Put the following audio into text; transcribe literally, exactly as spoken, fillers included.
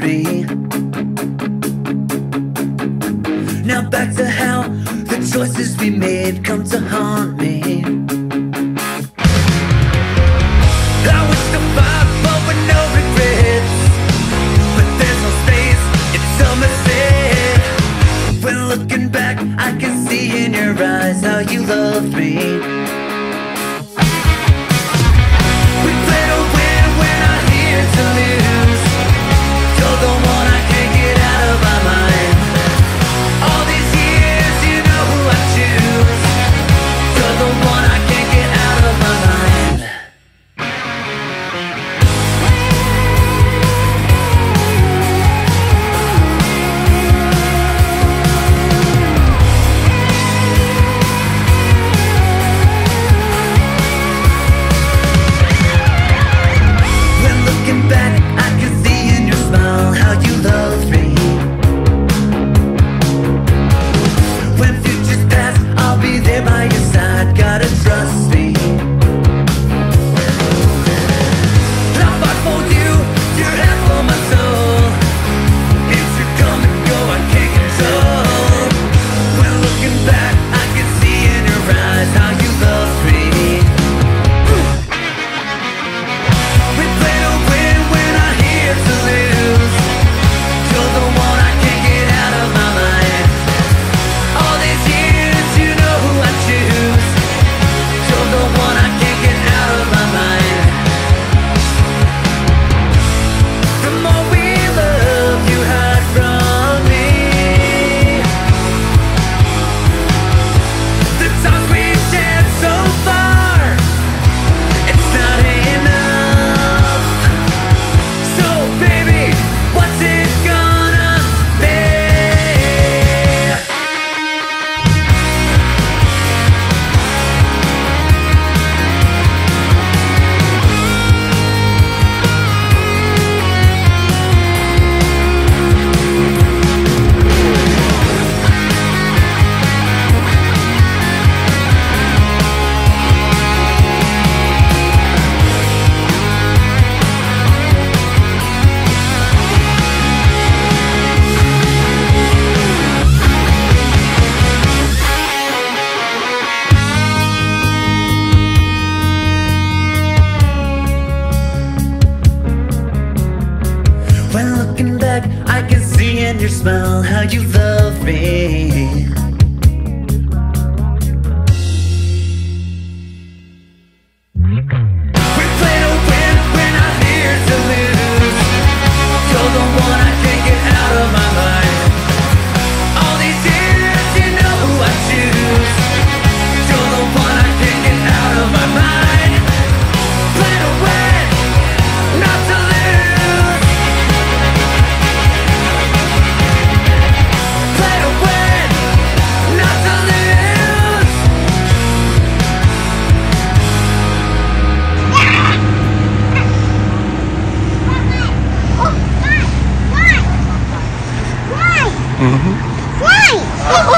me. Now back to how the choices we made come to haunt me. I wish to fight but with no regrets, but there's no space, it's so mistake. When looking back, I can see in your eyes how you loved me. We play to win, we're not here to lose. You're the one I can't get out of my mind. All these years, you know who I choose. You're the one I can't get out of my mind. When looking back, I can see in your smile how you loved me. When futures pass, I'll be there by your side, gotta trust me. I fought for you, you're half of my soul. It's your come and go, I can't control. When looking back, I can see in your eyes how you loved me. We play to win, we're not here to lose. You're the one I can't get out of my mind. All these years, you know who I choose. You're the one I can't get out of my mind. The more we love, you hide from me. The times we've shared so far, it's not enough. So baby, what's it gonna be? When looking back, I can see in your smile how you love me. We play to win, we're not here to lose. You're the one I can't get out of my mind. All these years, you know who I choose. You're the one I can't get out of my mind. Play to win, not to lose. Play to win, not to lose. Why? Why? Why? Why?